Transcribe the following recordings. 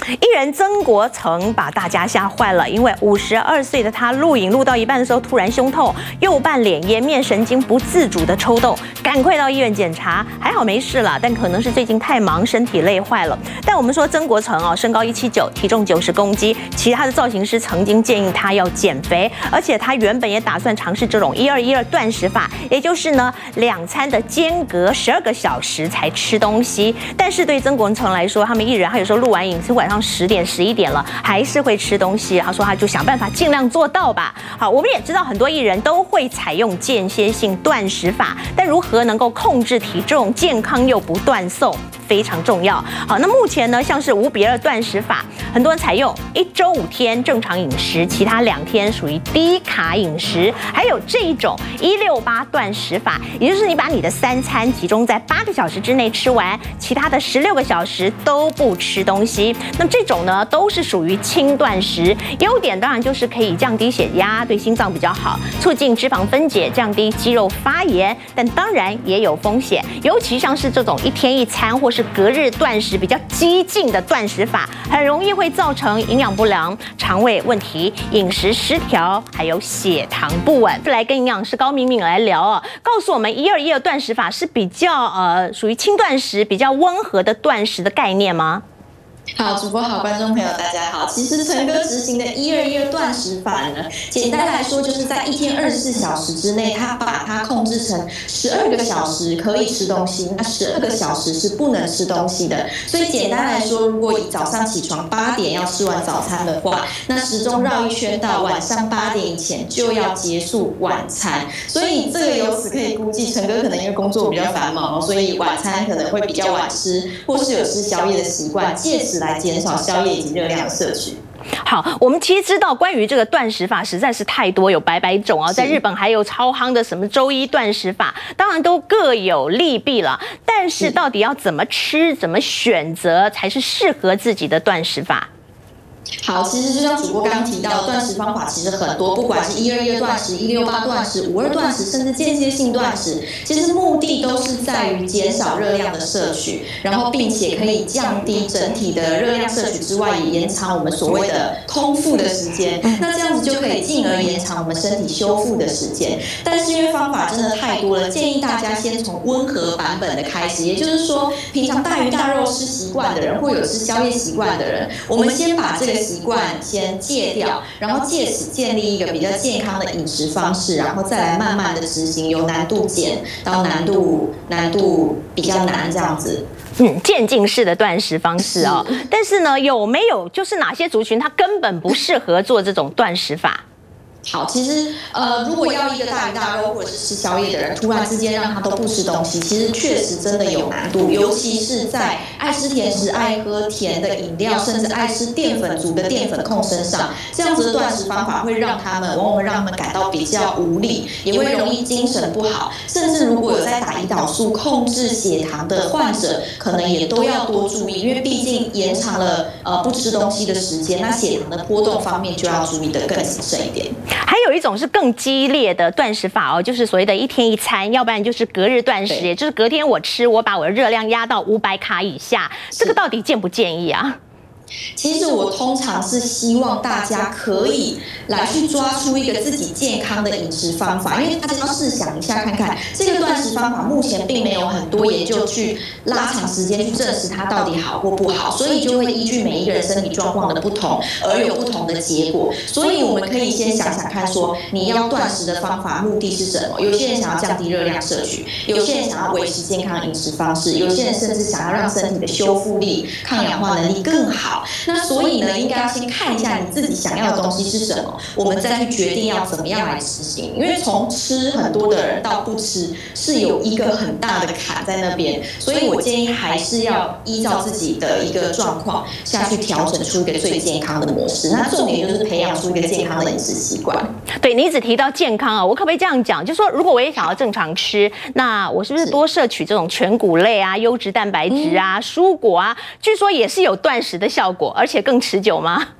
艺人曾国城把大家吓坏了，因为52岁的他录影录到一半的时候，突然胸痛，右半脸颜面神经不自主的抽动，赶快到医院检查，还好没事了，但可能是最近太忙，身体累坏了。但我们说曾国城哦，身高179，体重90公斤，其他的造型师曾经建议他要减肥，而且他原本也打算尝试这种1212断食法，也就是呢2餐的间隔12个小时才吃东西。但是对曾国城来说，他们艺人他有时候录完影是晚上10点11点了，还是会吃东西。他说他就想办法尽量做到吧。好，我们也知道很多艺人都会采用间歇性断食法，但如何能够控制体重、健康又不断瘦，非常重要。好，那目前呢，像是5:2断食法，很多人采用1周5天正常饮食，其他2天属于低卡饮食，还有这一种168断食法，也就是你把你的3餐集中在8个小时之内吃完，其他的16个小时都不吃东西。那这种呢，都是属于轻断食，优点当然就是可以降低血压，对心脏比较好，促进脂肪分解，降低肌肉发炎，但当然也有风险，尤其像是这种1天1餐或是隔日断食比较激进的断食法，很容易会造成营养不良、肠胃问题、饮食失调，还有血糖不稳。来跟营养师高敏敏来聊哦，告诉我们1212断食法是比较属于轻断食、比较温和的断食的概念吗？ 好，主播好，观众朋友大家好。其实陈哥执行的1212断食法呢，简单来说就是在1天24小时之内，他把它控制成12个小时可以吃东西，那12个小时是不能吃东西的。所以简单来说，如果早上起床8点要吃完早餐的话，那时钟绕一圈到晚上8点以前就要结束晚餐。所以这个由此可以估计，陈哥可能因为工作比较繁忙，所以晚餐可能会比较晚吃，或是有吃宵夜的习惯，借此来减少宵夜以及热量的摄取。 好，我们其实知道关于这个断食法实在是太多，有百百种啊。在日本还有超夯的什么周一断食法，当然都各有利弊了。但是到底要怎么吃、怎么选择才是适合自己的断食法？ 好，其实就像主播刚刚提到，断食方法其实很多，不管是1212断食、168断食、52断食，甚至间歇性断食，其实目的都是在于减少热量的摄取，然后并且可以降低整体的热量摄取之外，也延长我们所谓的空腹的时间。那这样子就可以进而延长我们身体修复的时间。但是因为方法真的太多了，建议大家先从温和版本的开始，也就是说，平常大鱼大肉吃习惯的人，或有吃宵夜习惯的人，我们先把这个习惯先戒掉，然后借此建立一个比较健康的饮食方式，然后再来慢慢的执行，由难度减到难度比较难这样子。 渐进式的断食方式哦。但是呢，有没有就是哪些族群他根本不适合做这种断食法？ 好，其实如果要一个大鱼大肉或者是吃宵夜的人，突然之间让他都不吃东西，其实确实真的有难度，尤其是在爱吃甜食、爱喝甜的饮料，甚至爱吃淀粉族的淀粉控身上，这样子的断食方法会让他们往往会让他们感到比较无力，也会容易精神不好，甚至如果有在打胰岛素控制血糖的患者，可能也都要多注意，因为毕竟延长了不吃东西的时间，那血糖的波动方面就要注意的更谨慎一点。 还有一种是更激烈的断食法哦，就是所谓的1天1餐，要不然就是隔日断食，也就是隔天我吃，我把我的热量压到500卡以下，这个到底建不建议啊？ 其实我通常是希望大家可以来去抓出一个自己健康的饮食方法，因为大家要试想一下看看，这个断食方法目前并没有很多研究去拉长时间去证实它到底好或不好，所以就会依据每一个人身体状况的不同而有不同的结果。所以我们可以先想想看说，你要断食的方法目的是什么？有些人想要降低热量摄取，有些人想要维持健康饮食方式，有些人甚至想要让身体的修复力、抗氧化能力更好。那所以呢，应该要先看一下你自己想要的东西是什么，我们再去决定要怎么样来执行。因为从吃很多的人到不吃是有一个很大的坎在那边，所以我建议还是要依照自己的一个状况下去调整出一个最健康的模式。那重点就是培养出一个健康的饮食习惯。 对，你只提到健康啊，我可不可以这样讲？就是说，如果我也想要正常吃，那我是不是多摄取这种全谷类啊、优质蛋白质啊、蔬果啊？据说也是有断食的效果，而且更持久吗？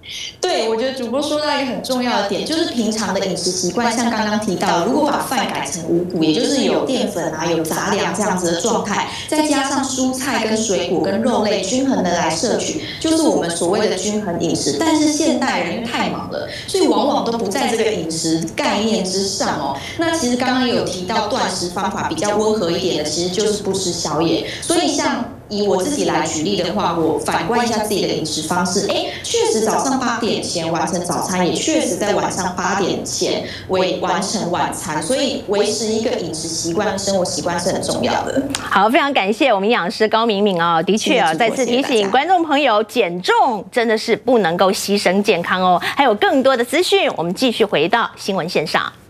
对，我觉得主播说到一个很重要的点，就是平常的饮食习惯，像刚刚提到，如果把饭改成五谷，也就是有淀粉啊、有杂粮这样子的状态，再加上蔬菜跟水果跟肉类均衡的来摄取，就是我们所谓的均衡饮食。但是现代人因为太忙了，所以往往都不在这个饮食概念之上哦。那其实刚刚有提到断食方法比较温和一点的，其实就是不吃宵夜。所以像以我自己来举例的话，我反观一下自己的饮食方式，确实早上8点前完成早餐，也确实在晚上8点前完成晚餐，所以维持一个饮食习惯、生活习惯是很重要的。 好，非常感谢我们营养师高敏敏哦，的确再次提醒观众朋友，减重真的是不能够牺牲健康哦。还有更多的资讯，我们继续回到新闻线上。